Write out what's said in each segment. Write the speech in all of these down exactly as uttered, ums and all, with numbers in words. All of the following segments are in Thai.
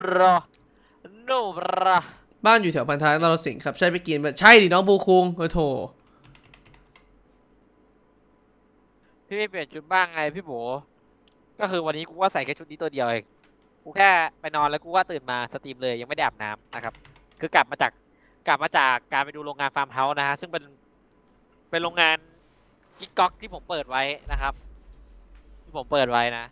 รอโนบราบ้านอยู่แถวพันท้ายนรสิงห์ครับใช่ไปกินใช่ดิน้องบูคุงโอ้โถพี่ไม่เปลี่ยนชุดบ้างไงพี่โบก็คือวันนี้กูว่าใส่แค่ชุดนี้ตัวเดียวเองกูแค่ไปนอนแล้วกูว่าตื่นมาสตรีมเลยยังไม่ได้อาบน้ำนะครับคือกลับมาจากกลับมาจากการไปดูโรงงานฟาร์มเฮาส์นะฮะซึ่งเป็นเป็นโรงงานกิ๊กก๊อกที่ผมเปิดไว้นะครับที่ผมเปิดไว้นะ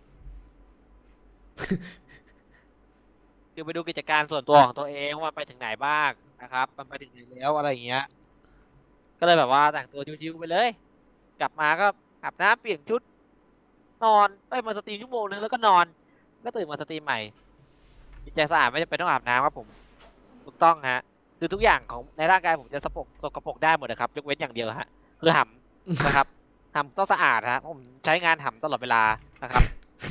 คือไปดูกิจการส่วนตัวของตัวเองว่าไปถึงไหนบ้างนะครับมันไปถึงไหนแล้วอะไรอย่างเงี้ยก็เลยแบบว่าแต่งตัวชิวๆไปเลยกลับมาก็อาบน้ำเปลี่ยนชุดนอนไปมาสตรีมชั่วโมงนึงแล้วก็นอนก็ตื่นมาสตรีมใหม่จิตใจสะอาดไม่จำเป็นต้องอาบน้ำครับผมถูกต้องฮะคือทุกอย่างของในร่างกายผมจะสกปรกสกปรกได้หมดนะครับยกเว้นอย่างเดียวฮะคือหำนะครับหำต้องสะอาดฮะผมใช้งานหำตลอดเวลานะครับ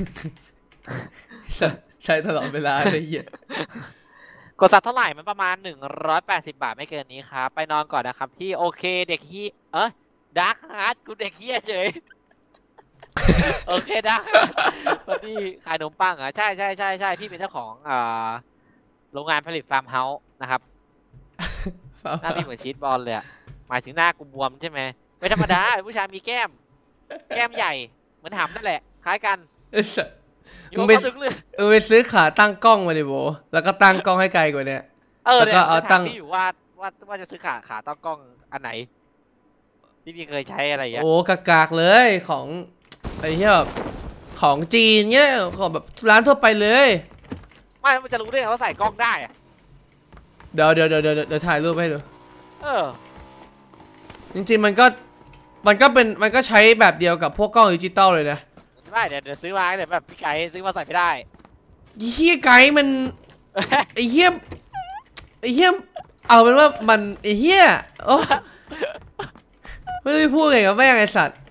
ใช้ตลอดเวลาเลยเหี้ยกดซับเท่าไหร่มันประมาณหนึ่งร้อยแปดสิบบาทไม่เกินนี้ครับไปนอนก่อนนะครับพี่โอเคเด็กฮีเอ้ยดาร์คฮาร์ดกูเด็กเฮียเฉยโอเคดาร์คตอนที่ขายขนมปังเหรอใช่ใช่ใช่ใช่พี่เป็นเจ้าของอ่าโรงงานผลิตฟาร์มเฮาส์นะครับหน้าพี่เหมือนชีสบอลเลยหมายถึงหน้ากูบวมใช่ไหมไม่ธรรมดาผู้ชายมีแก้มแก้มใหญ่เหมือนหำนั่นแหละคล้ายกันมึงไปเออไปซื้อขาตั้งกล้องมาดิโบแล้วก็ตั้งกล้องให้ไกลกว่านี้แล้วก็เอาตั้งที่อยู่ว่าว่าว่าจะซื้อขาขาตั้งกล้องอันไหนที่พี่เคยใช้อะไรอย่างเงี้ยโอ้กากๆเลยของไอ้เหี้ยแบบของจีนเงี้ยของแบบร้านทั่วไปเลยไม่มันจะรู้ได้ไงว่าใส่กล้องได้อะเดี๋ยวเดี๋ยวเดี๋ยวเดี๋ยวถ่ายรูปให้ดูเออจริงๆมันก็มันก็เป็นมันก็ใช้แบบเดียวกับพวกกล้องดิจิตอลเลยนะไม่เดี๋ยวเดี๋ยวซื้อมาเดี๋ยวแบบพี่ไก่ซื้อมาใส่ไม่ได้เฮียไก่มันไอเฮียไอเฮียเอาเป็นว่ามันไอเฮียโอ้ไม่รู้จะพูดไงกับแม่งไอสัตว์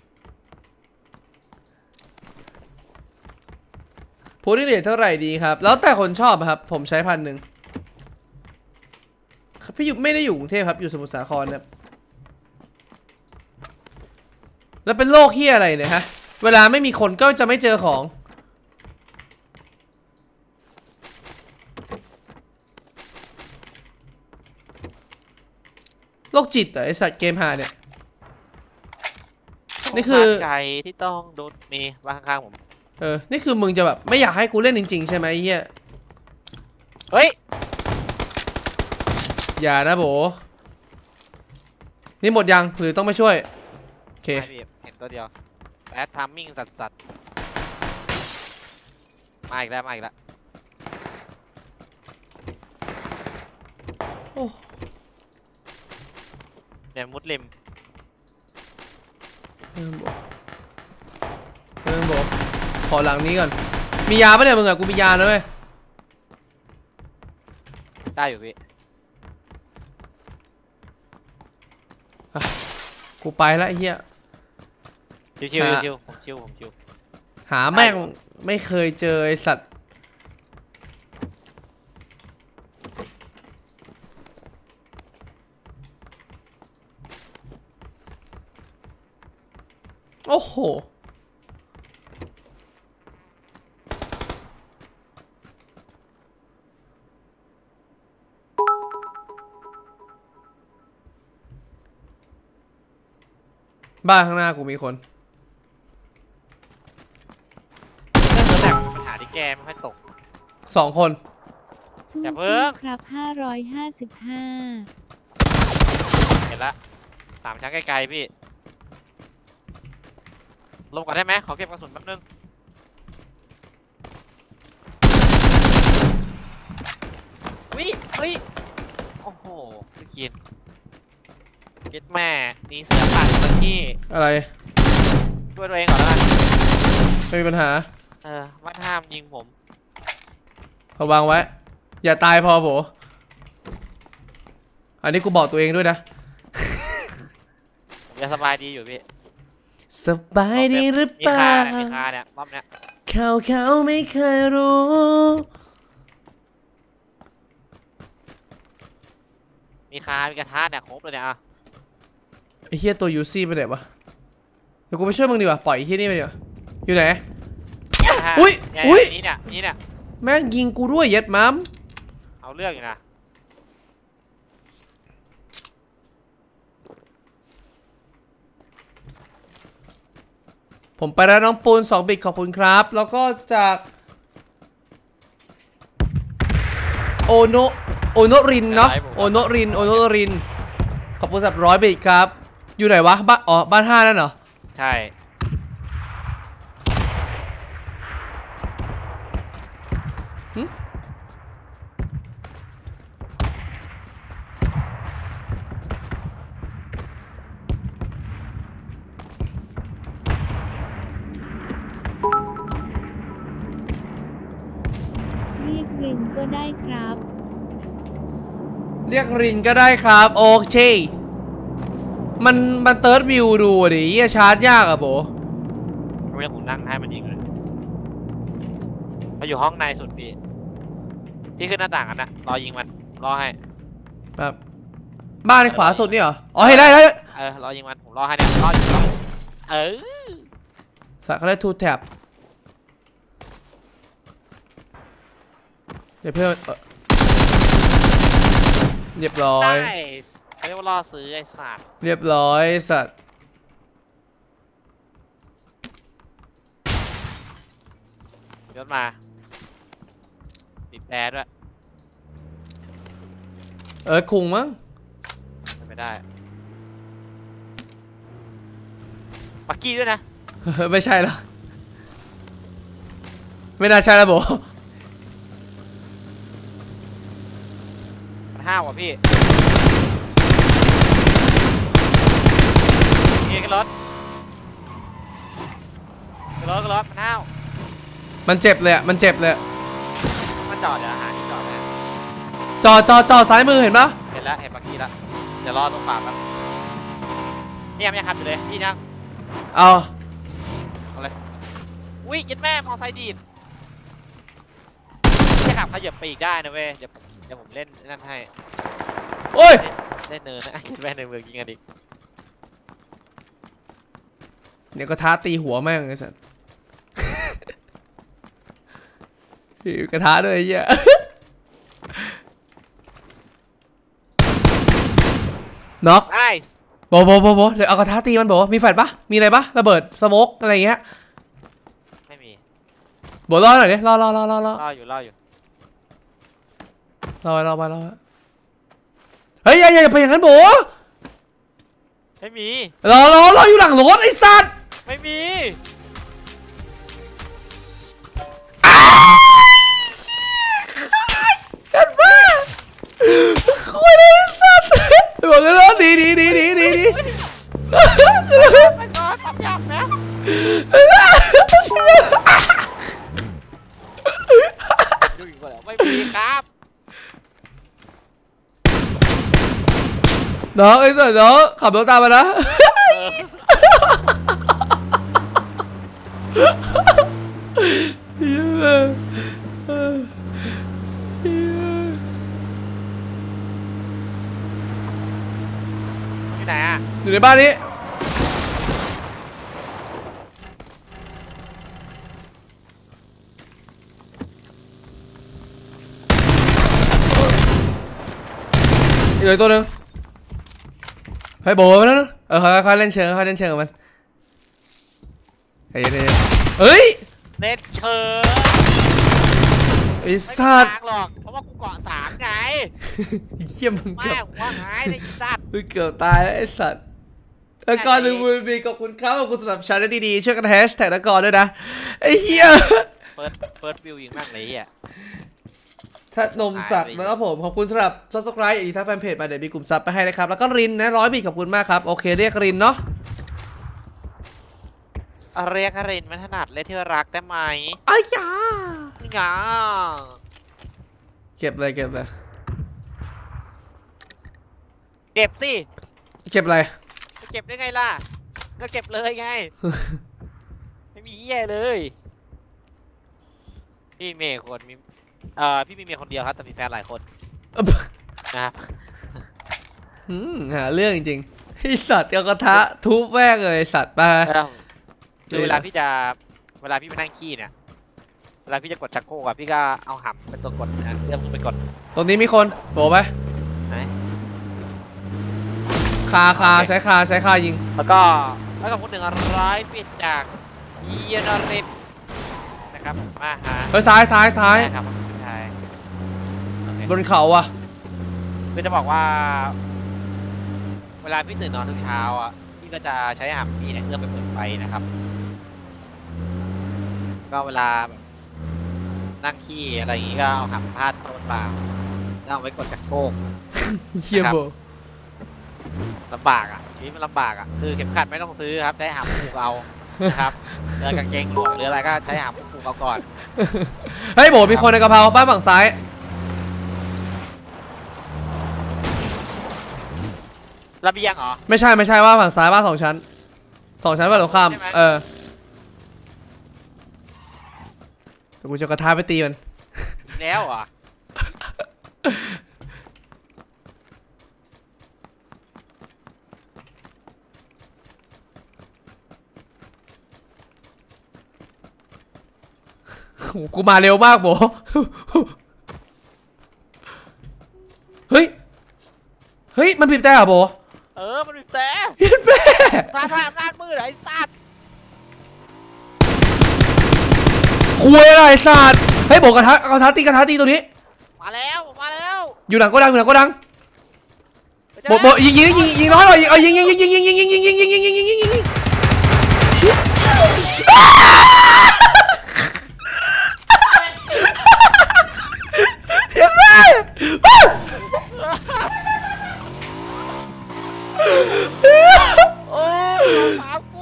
พูดที่เรทเท่าไหร่ดีครับแล้วแต่คนชอบครับผมใช้พันหนึ่งพี่อยู่ไม่ได้อยู่กรุงเทพครับอยู่สมุทรสาครนะแล้วเป็นโรคเฮียอะไรเนี่ยฮะเวลาไม่มีคนก็จะไม่เจอของโรคจิตเหรอไอสัตว์เกมหาเนี่ยนี่คือไก่ที่ต้องโดนมีมาข้างๆผมเออนี่คือมึงจะแบบไม่อยากให้กูเล่นจริงๆใช่ไหมเฮียเฮ้ยอย่านะโบนี่หมดยังหรือต้องไปช่วยโอเคเห็นตัวเดียวแอดทัมมิ่งสัตว์มาอีกแล้วมาอีกแล้วโอ้เนี่ยมุดริมเพิ่มบอกเพิ่มบอกขอหลังนี้ก่อนมียาปะเนี่ยมึงอะกูมียานะเว้ยได้อยู่พี่กูไปแล้วไอ้เหี้ยชิวชิวชิวผมชิวผมชิวหาแม่งไม่เคยเจอไอสัตว์โอ้โหบ้านข้างหน้ากูมีคนเรื่องแต่ปัญหาที่แกไม่ค่อยตกสองคนอย่าเพิ่งครับห้าร้อยห้าสิบห้าเห็นละสามชั้นไกลๆพี่ลงก่อนได้ไหมขอเก็บกระสุนแป๊บนึงวิวิโอ้โหพี่กินเก็ตแม่นี่เสือผ่านเมื่อกี้อะไรช่วยตัวเองก่อนแล้วกันไม่มีปัญหาเออว่าห้ามยิงผมระวังไว้อย่าตายพอโบอันนี้กูบอกตัวเองด้วยนะผมจะสบายดีอยู่พี่สบายดีหรือเปล่ามีคาเนี่ยรอบเนี้ยเขาเขาไม่เคยรู้มีคามีกระทะเนี่ยครบเลยเนี่ยอ่ะไอ้เฮียตัวยูซี่ไปไหนวะเดี๋ยวกูไปช่วยมึงดีกว่าปล่อยไอ้เฮียนี่ไปดีกว่าอยู่ไหนอุ้ยอุ้ยนี่เนี่ยนี่เนี่ยแม่งยิงกูด้วยเย็ดมัมเอาเรื่องอยู่นะผมไปแล้วน้องปูนสองบิตขอบคุณครับ แล้วก็จากโอโนโอโนรินเนาะโอโนรินโอโนรินขอบคุณสำหรับร้อยบิตครับอยู่ไหนวะบ้านอ๋อบ้านห้านั่นเหรอใช่เรียกรินก็ได้ครับเรียกรินก็ได้ครับโอเคมันมันเติร์ดวิวดูดิเหี้ยชาร์จยากอะโบเรื่องผมนั่งให้มันยิงเลยมาอยู่ห้องในสุดพี่พี่ขึ้นหน้าต่างกันนะรอยิงมันรอให้แบบบ้านในขวาสุดนี่เหรออ๋อเห็นได้แล้วเออรอยิงมันผมรอให้เนี่ยรออยู่รอเออสักเขาได้ทูแท็บเดี๋ยวเพื่อนเอ่อเรียบร้อยได้เขาเรียกว่ารอซื้อไอ้สัตว์เรียบร้อยสัตว์ยศมาปิดแอร์ด้วยเออคุงมั้งไม่ได้ปักกี้ด้วยนะไม่ใช่แล้วไม่น่าใช่แล้วโบมันห้าวว่ะพี่เอกรถกรถกรถมันห้าวมันเจ็บเลยอะมันเจ็บเลยอะมันจอดเดี๋ยวหาที่จอดนะจอจอจอซ้ายมือเห็นปะเห็นแล้วเห็นปักกี้แล้วเดี๋ยวรอตรงปากครับนี่ยังไม่ขับอยู่เลยพี่ยังเอาเอาเลยอุ้ยยัดแม่มอไซค์ดีดแค่ขับขยับไปอีกได้นะเว้ยเดี๋ยวเดี๋ยวผมเล่นนั่นให้โอ้ยเล่นเนินนะยัดแม่ในเมืองยิงกันอีกเดี๋ยวก็ท้าตีหัวแม่งไอ้สัส กระทะด้วยไอ้เหี้ย น็อกไอ้โบโบโบโบเดี๋ยวเอากระทะตีมันโบมีแฟลชปะมีอะไรปะระเบิดสโมกอะไรเงี้ยไม่มีโบรอหน่อยดิรอรอรอรอรอรออยู่รออยู่รอไปรอไปรอไปเฮ้ยอย่าอย่าไปอย่างนั้นโบไม่มีรอรอรออยู่หลังรถไอ้สัตว์ไม่มีกันบ้าคุยเลยไอ้สัตว์บอกเลยรถดีดีดีดีดีดีไม่ก่อนปรับยับนะดูอีกคนแล้วไม่มีครับน้องไอ้สัตว์น้องขับรถตามมานะ เหี้ยเหี้ยที่ไหนอ่ะอยู่ในบ้านนี้อีกเลยตัวหนึ่งให้โบมันนะเออค่อยๆเล่นเชิงค่อยๆเล่นเชิงกับมันเฮ้ยเฮ้ยเน็ตเชิญไอ้ไม่สัตว์ทางหรอกเพราะว่ากูเกาะสามไงเขี้ยมึงเกืแม่อบหัวหายในสัตว์มึงเกือบตายแล้วไอ้สัตว์แล้วก่อนหนึ่งมือบีขอบคุณครับขอบคุณสำหรับชาแนลดีๆช่วยกันแฮชแท็กตะกอนด้วยนะไอ้เหี้ยเปิดเปิดวิวยิงมากเลยอ่ะทัดนมสักนะครับผมขอบคุณสำหรับ subscribe อีกท่าแฟนเพจมาเดี๋ยวมีกลุ่มซับไปให้นะครับแล้วก็รินนะร้อยบีขอบคุณมากครับโอเคเรียกรินเนาะเรียกรินไม่ถนัดเลยที่รักได้ไหมอ้ายางาเก็บเลยเก็บเลยเก็บสิเก็บอะไรจะเก็บได้ไงล่ะก็เก็บเลยไง ไม่มีเหี้ยเลยพี่เมย์คนมีเอ่อพี่มีเมียคนเดียวครับแต่มีแฟนหลายคนนะครับอืมหาเรื่องจริงๆไอสัตว์เอากระทะทุบแม่งเลยไอ้สัตว์ไปคือเวลาพี่จะเวลาพี่ไปนั่งขี้เนี่ยลาพี่จะกดชักโครกอะพี่ก็เอาหำเป็นตัวกดนะเลื่อนขึ้นไปกดตรงนี้มีคนโบไปไหนคาคาใช้คาใช้คายิงแล้วก็แล้วก็คนหนึ่งร้อยปิดจากยีนอรินนะครับมาหาเฮ้ยซ้ายซ้ายซ้ายครับพี่ชายโอเคบนเขาอ่ะคือจะบอกว่า เวลาพี่ตื่นนอนทุกเช้าอ่ะพี่ก็จะใช้หำพี่เนี่ยเอื้อมไปเปิดไฟนะครับ ก็เวลาแบบนั่งขี้อะไรอย่างงี้ก็เอาหำพาดโต๊ะเปล่าแล้วเอาไว้กดชักโครกเชี่ยโบลำบากอ่ะชีวิตมันลำบากอ่ะคือเข็มขัดไม่ต้องซื้อครับใช้หำผูกเอานะครับเรือกางเกงหลวมหรืออะไรก็ใช้หำผูกเอาก่อนเฮ้ยโบมีคนในกระเพราบ้านฝั่งซ้ายระเบียงเหรอไม่ใช่ไม่ใช่ว่าฝั่งซ้ายบ้านสองชั้นสองชั้นบ้านตรงข้ามใช่ไหมเออแต่กูจะกระทาไปตีมันอีกแล้วเหรอกูมาเร็วมากโบ เฮ้ย เฮ้ย มันบีบแต่เหรอโบเออมันมีแต่เห็นแม่ตาทายอำนาจมืดไอ้สัตว์คุยอะไรสัตว์เฮ้ยโบกระทะกระทะตีกระทะตีตัวนี้มาแล้วมาแล้วอยู่หลังโกดังอยู่หลังโกดังไปเจอโบโบยิงยิงยิงยิงน้อยหน่อยยิงเอายิงยิงยิงยิงยิงยิงยิงยิงยิงยิงยิงยิงยิงยิงยิงเห็นไหมโอ้ยสามกู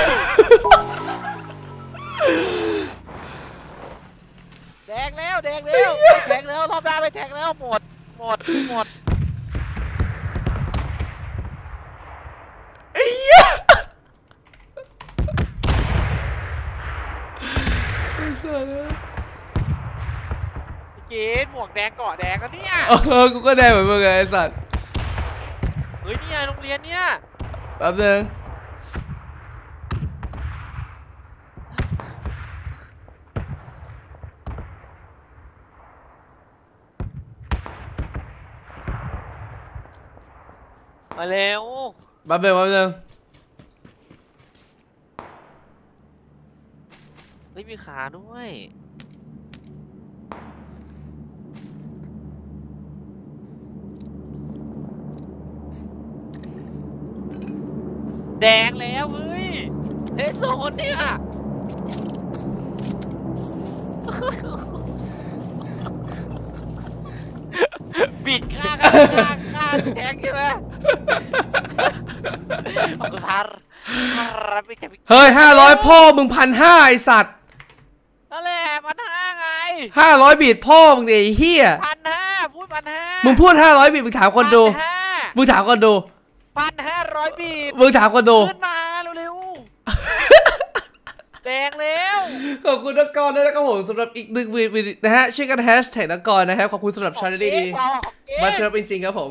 แดงแล้วแดงแล้วไปแทงแล้วรอบหน้าไปแทงแล้วหมดหมดหมดไอ้เหี้ยพี่กินหมวกแดงเกาะแดงแล้วเนี่ยเออกูก็ได้เหมือนมึงไงไอ้สัตว์เฮ้ยเนี่ยโรงเรียนเนี่ยแป๊บนึงมาเร็วแป๊บนึงแป๊บนึงเฮ้ยมีขาด้วยแดงแล้วเฮ้ยเทสโซนเนี่ย บิดข้างกันข้างข้างแทงใช่ไหมขอบคุณทาร์ทาร์ไม่ใช่เฮ้ยห้าร้อยพ่อมึงพันห้าไอสัตว์นั่นแหละพันห้าไงห้าร้อยบีทพ่อมึงดิไอ้เหี้ยพันห้าพูดพันห้ามึมึงพูดห้าร้อยบีทมึงถามคนดูห้ามึงถามคนดูพันห้าร้อยบีทมึงถามคนดูขึ้นมาเร็วๆแดงแล้วขอบคุณนักกรด้วยนะครับผมสำหรับอีกหนึ่งวีดนะฮะชื่อกันแฮชแท็กนักกรนะครับขอบคุณสำหรับชาเลนจ์ดีๆมาเชิญจริงๆครับผม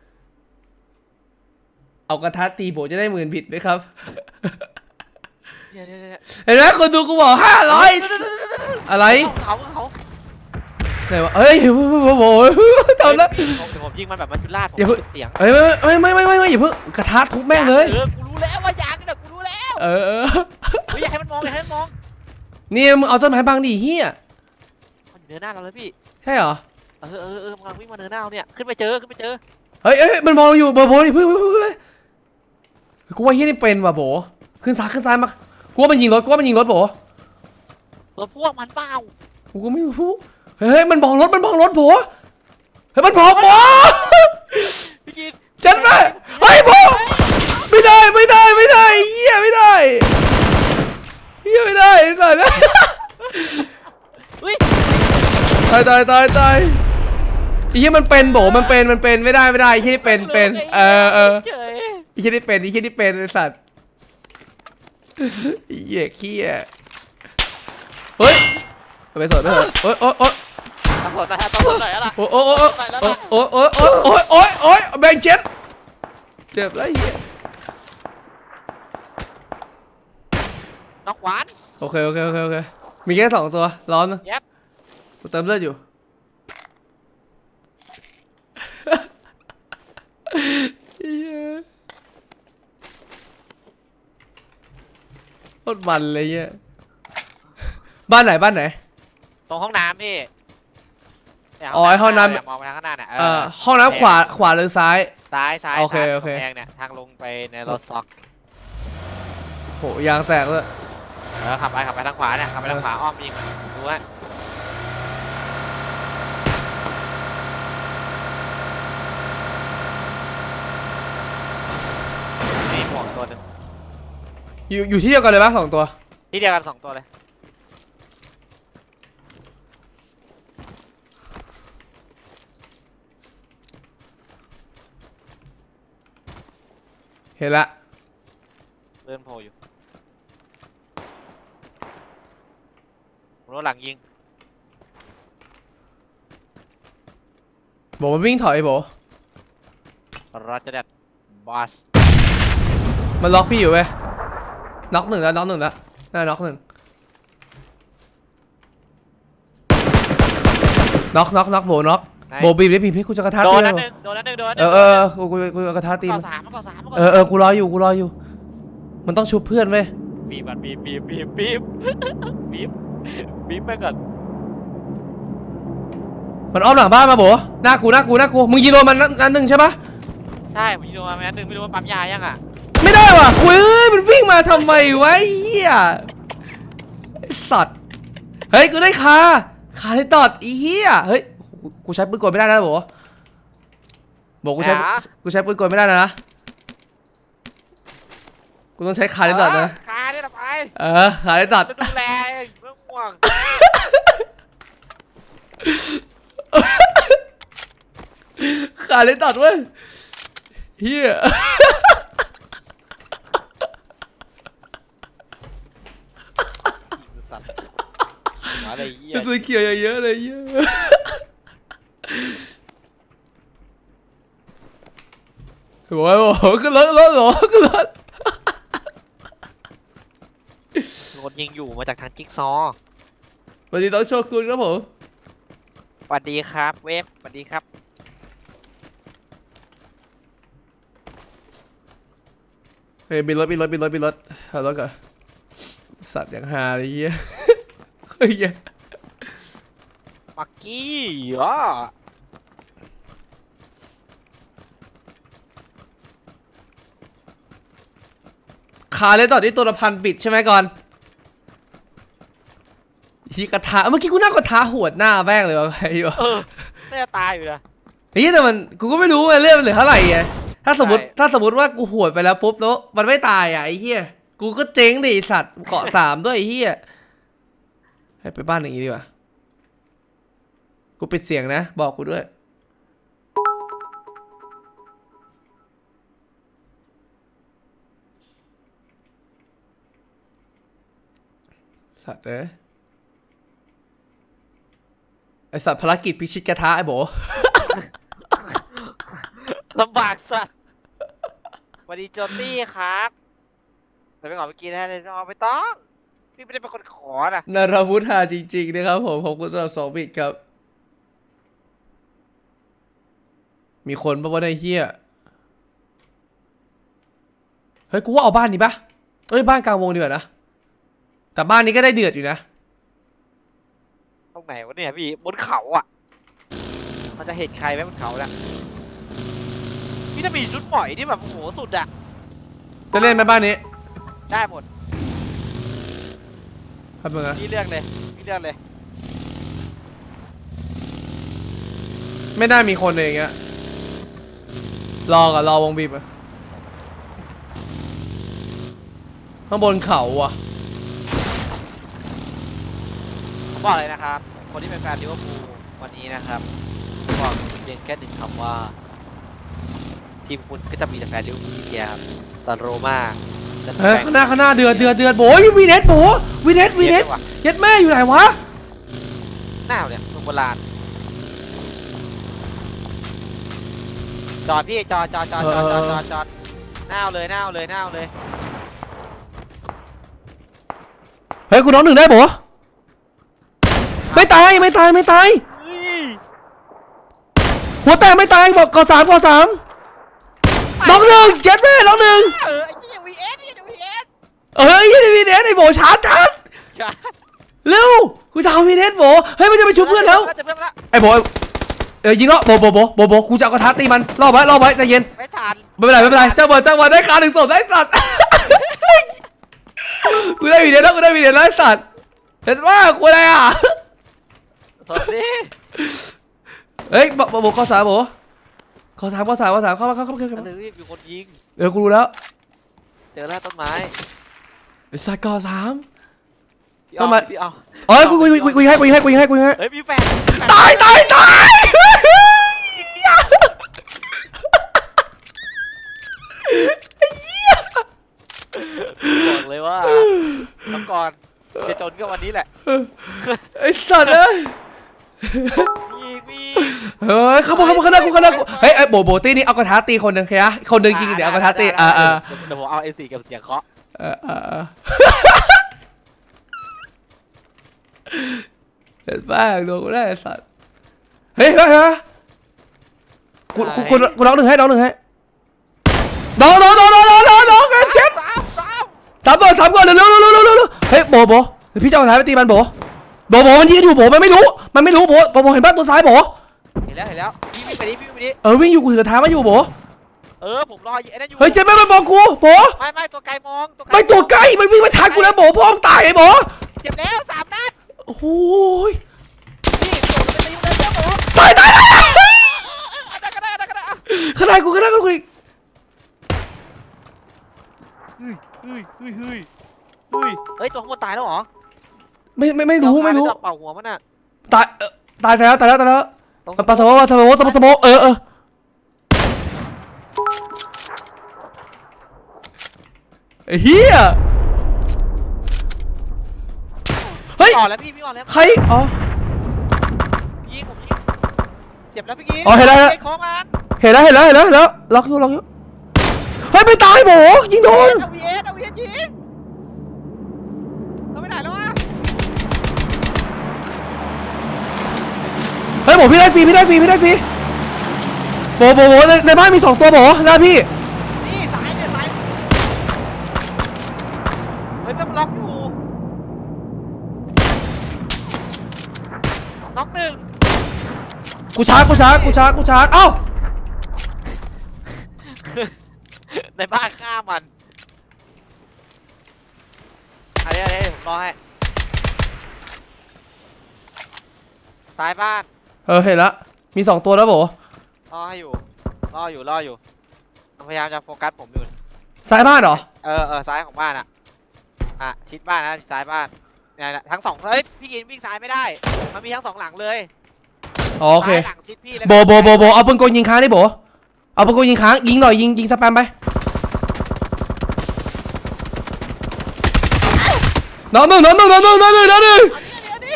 เอากระทะตีโบจะได้หมื่นผิดไหมครับเดี๋ยวๆเห็นไหมคนดูกูบอกห้าร้อยอะไรๆเขาเขาไหนวะเฮ้ยโอ้โหทำแล้วเดี๋ยวผมยิงมันแบบมันจุดลาดผมอย่าเพิ่งจุดเสียงเฮ้ยไม่ไม่ไม่ไม่ไม่อย่าเพิ่งกระทะทุบแม่งเลยเออกูรู้แล้วว่าอยางนี่แหละกูรู้แล้วเออเออเฮ้ยอย่าให้มันมองอย่าให้มันมองนี่มึงเอาต้นไม้บังดิเฮียมันอยู่เนินหน้าเราแล้วพี่ใช่เหรอเออเออเออมันกำลังวิ่งมาเนินหน้าเราเนี่ยขึ้นไปเจอขึ้นไปเจอเฮ้ยเอ้ยมันมองอยู่โบโบดิเพิ่งเพิ่งเพิ่งกูว่าเฮียนี่เป็นว่ะโบขึ้นซ้ายขึ้นซ้ายมากูว่ามันยิงรถกูว่ามันยิงรถโบตัวพวกมันเปล่ากูก็ไม่รู้เฮ้ยมันมองรถมันมองรถโบเฮ้ยมันมองโบพี่กินจัดไปเฮ้ยโบไม่ได้ไม่ได้ไม่ได้เฮียไม่ได้เฮียไม่ได้ตายแล้วเฮ้ยตายตายตายตายไอ้เหี้ยมันเป็นโบมันเป็นมันเป็นไม่ได้ไม่ได้ไอ้เหี้ยนี่เป็นเป็นเออเออเฉยไอ้เหี้ยนี่เป็นไอ้เหี้ยนี่เป็นไอ้สัตว์ไอ้เหี้ยเหี้ยเฮ้ยไปสดไปสดโอ๊ยโอ๊ยโอ๊ยตำรวจนะฮะตำรวจหน่อยอะล่ะโอ๊ยโอ๊ยโอ๊ยโอ๊ยโอ๊ยโอ๊ยโอ๊ยโอ๊ยโอ๊ยแบงเจ็ดเจ็บแล้วไอ้เหี้ยนอกหวานโอเคโอเคโอเคโอเคมีแค่สองตัวร้อนนะเย็บกูเติมเลือดอยู่โคตรมันเลยเนี่ยบ้านไหนบ้านไหนตรงห้องน้ำพี่เนี่ยอ๋อไอ้ห้องน้ำเนี่ยมองไปทางข้างหน้าเนี่ยเอ่อห้องน้ำขวาขวาหรือซ้ายซ้ายซ้ายโอเคซ้ายโอเคกำแพงเนี่ยทางลงไปในรถซ็อกโหยางแตกเลยเออขับไปขับไปทางขวาเนี่ยขับไปทางขวาอ้อมยิงดูฮะนี่หมวกตัวหนึงอยู่อยู่ที่เดียวกันเลยปะสองตัวที่เดียวกันสองตัวเลยเห็นละเดินโผล่อยู่รถหลังยิงบอกมันวิ่งถอยโบรถจะเด็ดบอสมันล็อกพี่อยู่เว้ยน็อกหนึ่งแล้วน็อกหนึ่งแล้วน่าน็อกหนึ่งน็อกน็อกน็อกโบน็อกโบบีบได้บีบพี่กูจะกระทะโดตีนนั่นนหนึ่งโดนนั่นหนึ่งโดนนั่นหเอนึ่งอเออกูกูกูกระทะตีนก่อสามก่อสามก่อเอสามอเออกูรออยู่กูรออยู่มันต้องชุบเพื่อนเว้ยบีบก่อนบีบบีบบีบบีบบีบบีบไปก่อนมันอ้อมหลังบ้านมาโบหน้ากูหน้ากูหน้ากูมึงยิงโดนมันนัดหนึ่งใช่ปะใช่ผมยิงโดนมาแม่หนึ่งไม่รู้ว่าปั๊มยายังอ่ะไม่ได้ว่ะคุยเอ้ยมันวิ่งมาทำไมวะเฮียไอ้สัตว์เฮ้ยกูได้คาคาที่ตอดอีเฮียเฮ้ยกูกูใช้ปืนกลไม่ได้นะโบบอกกูใช้กูใช้ปืนกลไม่ได้นะกูต้องใช้คาที่ตอดนะคาเนี่ยไปเออคาที่ตอดจะดูแลเรื่องห่วงคาที่ตอดเว้ยเฮียอะไรเงี้ยตัวเขียวเยอะๆเลยเฮียโอ้ยโอ้ยขึ้นรถรถหรอขึ้นรถโดนยิงอยู่มาจากทางจิ๊กซอวันนี้ต้องโชว์คุณครับผมสวัสดีครับเวฟสวัสดีครับเฮ้ยบินรถบินรถบินรถบินรถเอารถก่อนสัตว์อย่างฮาเลยเฮียเฮ้ยมักกี้อ่ะขาเลยตอนนี้ตัวละพันปิดใช่ไหมก่อนทีกระทะเมื่อกี้กูนั่งกระทะหวดหน้าแม่งเลยวะใครวะเออน่าจะตายอยู่นะไอ้เหี้ยแต่มันกูก็ไม่รู้ไงเรื่องมันเหลือเท่าไหร่ไงถ้าสมมติใช่ถ้าสมมติว่ากูหวดไปแล้วปุ๊บแล้วมันไม่ตายอ่ะไอ้เหี้ยกูก็เจ๊งดิไอ้สัตว์เกาะสามด้วยไอ้เหี้ยให้ไปบ้านอย่างงี้ดีกว่ากูปิดเสียงนะบอกกูด้วยสัตว์เอ้ยไอสัตว์ภารกิจพิชิตกระทะไอ้โบลำบากสัตว์สวัสดีโจตี้ครับแต่ไปก่อนเมื่อกี้นะเลยเอาไปต้องพี่ไม่ได้เป็นคนขอนะนาราวุธหาจริงๆนะครับผมผมคุณสำหรับสองบิตครับมีคนปะวะในเฮียเฮ้ยกูว่าเอาบ้านนี้ปะเอ้ยบ้านกลางวงดีกว่านะแต่บ้านนี้ก็ได้เดือดอยู่นะตรงไหนวะเนี่ยพี่บนเขาอ่ะมันจะเห็นใครไหมบนเขาเนี่ยพี่ถ้ามีชุดปล่อยที่แบบโอ้โหสุดอ่ะจะเล่นไหมบ้านนี้ได้หมดครับมึงอะพี่เลือกเลยพี่เลือกเลยไม่น่ามีคนเลยอย่างเงี้ยรอกับรอวงบีบอะข้างบนเขาอ่ะผมบอกเลยนะครับคนที่เป็นแฟนลิเวอร์พูลวันนี้นะครับบอกเพียงแค่หนึ่งคำว่าทีมคุณก็จะมีแต่แฟนลิเวอร์พูลที่เดียวครับตอนโรม่าเฮ้ยข้างหน้าข้างหน้าเดือดเดือดเดือดโบยวีเนสโบวีเนสวีเนสยัดแม่อยู่ไหนวะหน้าเนี่ยเมืองโบราณจอดพี่จอดจอดจอดจอดจอดจอดจอดหน้าเลยหน้าเลยหน้าเลยเฮ้ยกูน้องหนึ่งได้โบไม่ตายไม่ตายไม่ตายเฮ้ยหัวแตกไม่ตายบอกก่อสามก่อสามน้องหนึ่งเจ็ดแม่น้องหนึ่งเออไอ้เหี้ยวีเอสไอ้เหี้ยวีเอสเฮ้ยยี่ดีวีเดสไอ้โบชาร์จชาร์จเร็วกูจะเอาวีเดสโบเฮ้ยมันจะไปชุบเพื่อนแล้วจะเพื่อนแล้วไอ้โบเออยิงแล้วโบโบโบโบโบกูจะเอากระทะตีมันรอบไว้รอบไว้ใจเย็นไม่ทันไม่เป็นไรไม่เป็นไรเจ้าบอลเจ้าบอลได้คาหนึ่งศพได้สัตว์ กูได้วีเดสแล้วกูได้วีเดสแล้วไอ้สัตว์เห็นว่ากูอะไรอ่ะสวัสดีเฮ้ยโบโบข้อสามโบข้อสามข้อสามข้อสามเข้ามาเข้ามาเข้ามาอันนี้มีคนยิงเออกูรู้แล้วเจอแล้วต้นไม้ไอ้สัตว์ข้อสามพี่ต้เอานไม้พี่เอาเอ้ยกูกูกูกูยิงให้กูยิงให้กูยิงให้กูยิงให้เฮ้ยมีแฟนตายตายตายบอกเลยว่าน้ำก่อนจะจนก็วันนี้แหละไอ้สัตว์เอ้ยมีมีเฮ้ยเข้ามาเข้ามาเข้ามากูเข้ามากูเฮ้ยไอ้โบโบตี้นี่เอากระทะตีคนหนึ่งโอเคนะคนหนึ่งจริงเดี๋ยวเอากระทะตีอ่าอ่าเดี๋ยวผมเอาเอสี่กับเสียงเคาะเออเออเห็นป่ะโดนกูได้ไอ้สัตว์เฮ้ยเฮ้ยเฮ้ยกูกูกูกูน้องหนึ่งให้น้องหนึ่งให้น้องน้องน้องน้องน้องน้องน้องกันเจ็บสามสามสามก่อนสามก่อนเร็วเร็วเร็วเร็วเร็วเฮ้ยโบโบพี่จะเอากระทะไปตีมันโบโบโบมันยืนอยู่โบมันไม่รู้มันไม่รู้โบโบเห็นป่ะตัวซ้ายโบเห็นแล้วเห็นแล้วพี่วิ่งไปดิพี่วิ่งไปดิเออวิ่งอยู่กูถือกระทะมาอยู่โบเออผมรอไอ้นั่นอยู่เฮ้ยเจ๊ไม่มาบอกกูโบไม่ไม่ตัวไกลมองตัวไกลไม่ตัวใกล้มันวิ่งมาชาร์จกูแล้วโบพ่อมึงตายไอ้โบเจ็บแล้วสามนัดโอ้โหนี่โดดไปตีอยู่เลยเจ้าหมูตายตายตายอันนั้นก็ได้อันนั้นก็ได้ขนาดกูขนาดกูอีกเฮ้ยเฮ้ยเฮ้ยเฮ้ยเฮ้ยเฮ้ยตัวข้างบนตายแล้วเหรอไม่ไม่ไม่รู้ไม่รู้เป่าหัวมันอ่ะตายเออตายแล้วตายแล้วตายแล้วปะสมปะสมปะสมเออเออไอ้เหี้ยเฮ้ยอ่อนแล้วพี่พี่อ่อนแล้วใครอ๋อยิงผมยิงเจ็บแล้วพี่กิ๊กอ๋อเห็นแล้วไอ้โค้งมันเห็นแล้วเห็นแล้วเห็นแล้วเห็นแล้วล็อกอยู่ล็อกอยู่เฮ้ยไม่ตายโบยิงโดนเอาวีเอสเอาวีเอสยิงเราไปไหนแล้ววะเฮ้ยโบพี่ได้ฟรีพี่ได้ฟรีพี่ได้ฟรีโบโบโบในในบ้านมีสองตัวโบนะพี่นี่สายเนี่ยสายเฮ้ยต้องล็อกอยู่ล็อกหนึ่งกูชาร์จกูชาร์จกูชาร์จกูชาร์จเอ้าในบ้านฆ่ามันอะไรอะไรผมรอให้ซ้ายบ้านเออเห็นแล้วมีสองตัวแล้วโบรอให้อยู่รออยู่รออยู่พยายามจะโฟกัสผมอยู่ซ้ายบ้านเหรอเออเออซ้ายของบ้านอ่ะอ่ะชิดบ้านนะซ้ายบ้านเนี่ยนะทั้งสองเฮ้ยพี่กินวิ่งซ้ายไม่ได้มันมีทั้งสองหลังเลยอ๋อโอเคซ้ายหลังชิดพี่เลยโบโบโบโบเอาปืนกลยิงค้างดิโบเอาปืนกลยิงค้างยิงหน่อยยิงยิงสแปมไปน้องหนึ่งน้องหนึ่งน้องหนึ่งน้องหนึ่งน้องหนึ่งเอาดิเอาดิเอาดิ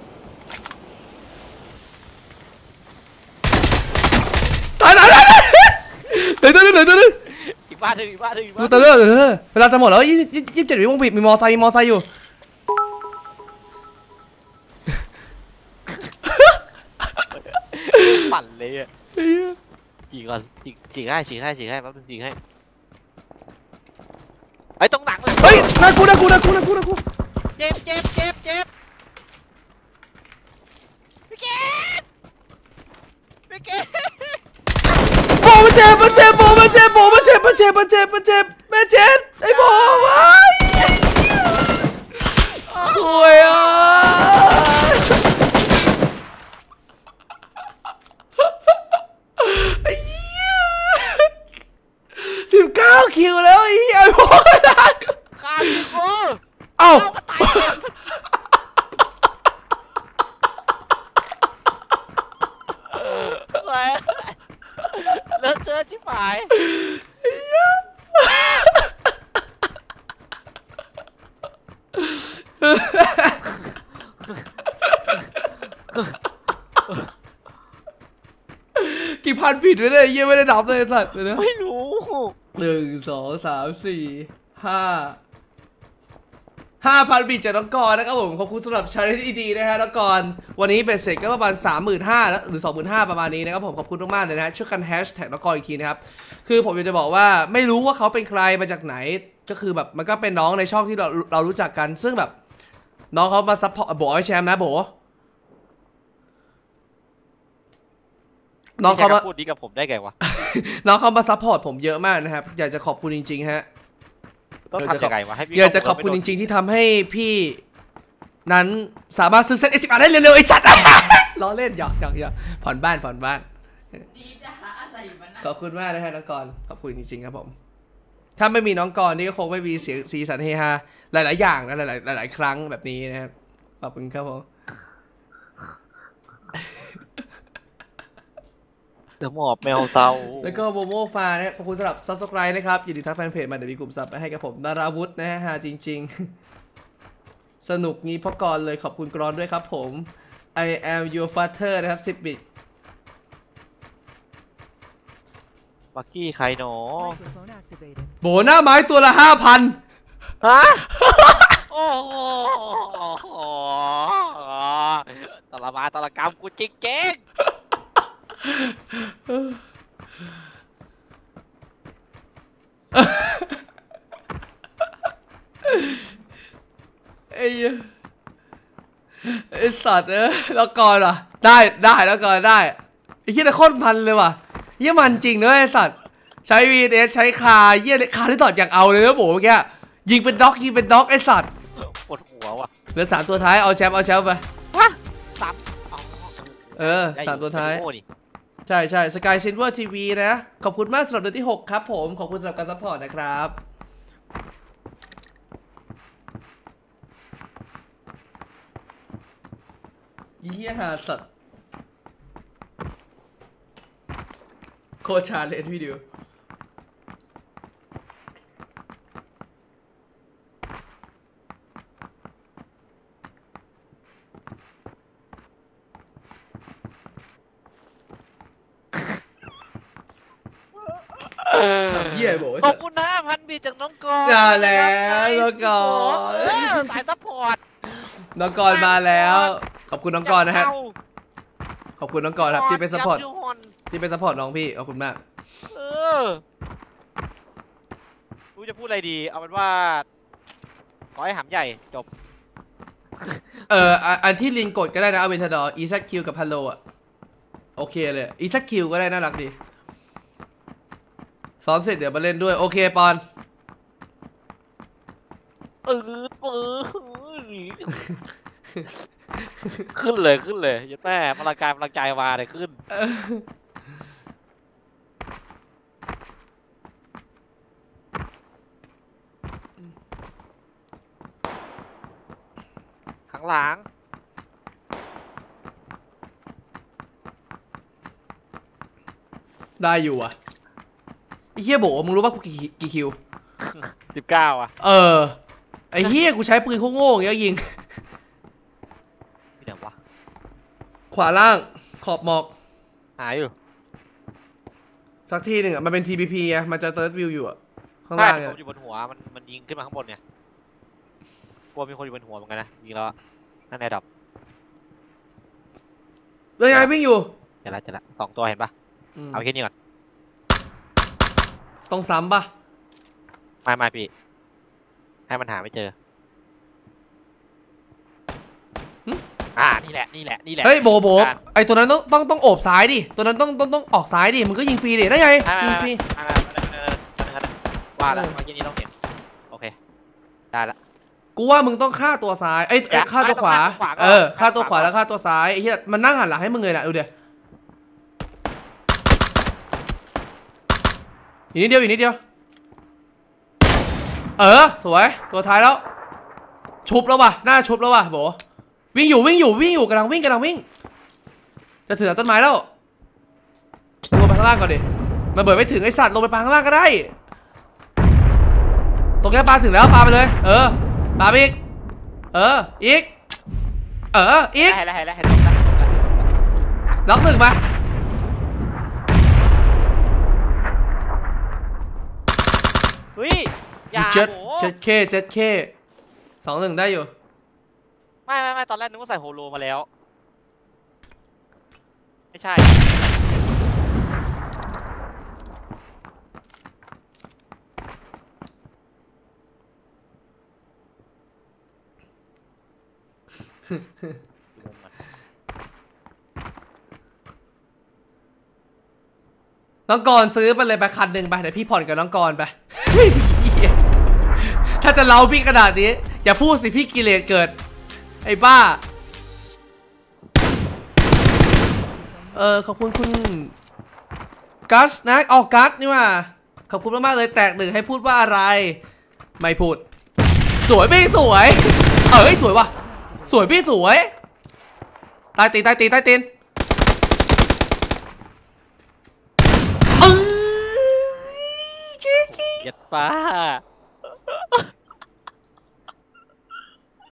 ตายตายตายเดี๋ยวเดี๋ยวเดี๋ยวเดี๋ยวอีกบ้านหนึ่งอีกบ้านหนึ่งอีกกูบ้านหตานึ่งเลือดเดี๋ยวเวลาจะหมดแล้วยี่ยี่ยี่สิบเจ็ดวิวงบีมีมอไซค์มีมอไซค์อยู่ปั่นเลยอ่ะฉีกก่อนฉีกฉีกให้ฉีกให้ฉีกให้แป๊บนึงฉีกให้ไอ้ยตรงหลังหลังเฮ้ยน่ากูน่ากูน่ากูน่ากูน่ากูเจ็บเจ็บเจ็บเจ็บพี่เกดพี่เกดโบมันเจ็บมันเจ็บโบมันเจ็บโบมันเจ็บมันเจ็บมันเจ็บมันเจ็บแม่เจ็บไอ้โบวะโอ้ยอ่ะไอ้เหี้ยสิบเก้าคิวแล้วไอ้เหี้ยโบนะฆ่าพี่กูเอ้าก็ตายเจ็บอะไรเลิกเจอชิบหายกี่พันผิดด้วยเนี่ยเยี่ยไม่ได้นับเลยไอ้สัตว์เลยนะไม่รู้หนึ่งสองสามสี่ห้าห้าพันบิตจากน้องกรนะครับผมขอบคุณสำหรับชาเลนจ์ดีๆนะฮะน้องกรวันนี้เป็นเสร็จก็ประมาณ สามหมื่นห้าพัน แล้วหรือ สองหมื่นห้าพัน ประมาณนี้นะครับผมขอบคุณมากๆเลยนะฮะช่วยกันแฮชแท็กน้องกรอีกทีนะครับคือผมอยากจะบอกว่าไม่รู้ว่าเขาเป็นใครมาจากไหนก็คือแบบมันก็เป็นน้องในช่องที่เราเรารู้จักกันซึ่งแบบน้องเขามาซัพพอร์ตโบไอแชมป์นะโบน้องเขามาพูดดีกับผมได้ไงวะน้องเขามาซัพพอร์ตผมเยอะมากนะครับอยากจะขอบคุณจริงๆฮะต้องทำยังไงวะให้พี่อยากจะขอบคุณจริงๆที่ทำให้พี่นั้นสามารถซื้อเซ็ตเอสิบได้เร็วๆไอ้สัตว์ล้อเล่นหยอกหยอกหยอกผ่อนบ้านผ่อนบ้านขอบคุณมากนะฮะน้องกรขอบคุณจริงๆครับผมถ้าไม่มีน้องกรนี่ก็คงไม่มีเสียงสีสันเฮฮาหลายๆอย่างนะหลายๆหลายๆครั้งแบบนี้นะครับขอบคุณครับผมเดี๋ยวหมอบแมวเตาแล้วก็โมโมฟานะครับขอบคุณสำหรับ ซับสไครบ์ นะครับยินดีทักแฟนเพจมาเดี๋ยวมีกลุ่มซับไปให้กับผมดาราวุฒินะฮะจริงๆสนุกงี้เพราะกรเลยขอบคุณกรอนด้วยครับผม I am your father นะครับสิบบิตบักกี้ใครหนอโบหน้าไม้ตัวละห้าพันฮะโอ้โหตละมาตละกรรมกูจริงเก่งไอ้ไอ้สัตว์เออแล้วก่อนอ่ะได้ได้แล้วก่อนได้ไอ้เหี้ยแต่โคตรมันเลยว่ะเหี้ยมันจริงนะไอ้สัตว์ใช้ วี เอส ใช้คาเหี้ยคาที่ต่ออย่างเอาเลยนะโบเมื่อกี้ยิงเป็นด็อกยิงเป็นด็อกไอ้สัตว์ปวดหัวว่ะเหลือสามตัวท้ายเอาแชมป์เอาแชมป์ไปวะสามเออสามตัวท้ายใช่ใช่สกายซิลเวอร์ทีวีนะขอบคุณมากสำหรับเดือนที่หกครับผมขอบคุณสำหรับการซัพพอร์ตนะครับเยี่ยหาสัตว์โคชาเลนวิดีโอเยี่ยโบขอบคุณนะพันบีจากน้องกรมาแล้วน้องกรสายซัพพอร์ตน้องกรมาแล้วขอบคุณน้องกรนะฮะขอบคุณน้องกรครับที่เป็นซัพพอร์ตที่เป็นซัพพอร์ตน้องพี่ขอบคุณมากเออรู้จะพูดอะไรดีเอาเป็นว่าขอให้หำใหญ่จบเอออันที่ลินกดก็ได้นะเอาเวนทาดอร์อีซักคิวกับฮัลโลอ่ะโอเคเลยอีซักคิวก็ได้น่ารักดีซ้อมเสร็จเดี๋ยวมาเล่นด้วยโอเคปอนเออเออขึ้นเลยขึ้นเลยยัดแม่พลังกายพลังใจมาเลยขึ้นข้างหลังได้อยู่อ่ะไอ้เหี้ยโบมึงรู้ป่ะกูกี่กี่คิวสิบเก้าอ่ะเออไอ้เหี้ยกูใช้ปืนโง่ๆอย่างเงี้ยยิงที่ไหนวะขวาล่างขอบหมอกหายอยู่สักทีหนึ่งอ่ะมันเป็น ที พี พี ไงมันจะเติร์ดวิวอยู่อ่ะข้างล่างเนี่ยอยู่บนหัวมันมันยิงขึ้นมาข้างบนเนี่ยกลัวมีคนอยู่บนหัวเหมือนกันนะยิงแล้วนั่นแอร์ดรอปเลยไงวิ่งอยู่เดี๋ยวละเดี๋ยวละสองตัวเห็นปะเอาแค่นี้ก่อนต้องซ้ำปะไม่ไม่พี่ให้มันหาไม่เจออ่านี่แหละนี่แหละนี่แหละเฮ้ยโบโบไอตัวนั้นต้องต้องต้องโอบซ้ายดิตัวนั้นต้องต้องต้องออกซ้ายดิมันก็ยิงฟรีดิได้ไงยิงฟรีว่าแล้วเมื่อกี้นี้ต้องเห็นโอเคได้ละกูว่ามึงต้องฆ่าตัวซ้ายไอ้ฆ่าตัวขวาเออฆ่าตัวขวาแล้วฆ่าตัวซ้ายไอ้เหี้ยมันนั่งหันหลังให้มึงเลยแหละดูเดี๋ยวอีกนิดเดียวอีกนิดเดียวเออสวยตัวท้ายแล้วชุบแล้วว่ะหน้าชุบแล้วว่ะโบวิ่งอยู่วิ่งอยู่วิ่งอยู่กำลังวิ่งกำลังวิ่งจะถึงต้นไม้แล้วลงไปข้างล่างก่อนดิมาเบิดไม่ถึงไอสัตว์ลงไปปาข้างล่างก็ได้ตรงนี้ปาถึงแล้วปาไปเลยเออปาไปอีกเอออีกเอออีกให้แล้วให้แล้วให้แล้วล็อกหนึ่งมาเฮ้ยอย่าเจ็ดเจ็ดเคเจ็ดเคสองหนึ่งได้อยู่ไม่ไม่ไม่ตอนแรกนึกว่าใส่โฮโลมาแล้ว ไม่ใช่น้องกรซื้อไปเลยไปคันหนึ่งไปเดี๋ยวพี่ผ่อนกับน้องกรไป ถ้าจะเล่าพี่ขนาดนี้อย่าพูดสิพี่กิเลสเกิดไอ้บ้าเออขอบคุณคุณกัสนะออกกัสนี่ว่าขอบคุณมากๆเลยแตกหนึ่งให้พูดว่าอะไรไม่พูดสวยพี่สวยเอ้ยสวยว่ะสวยพี่สวยใต้ตีนใต้ตีนใต้ตีนเออเย็ดป้า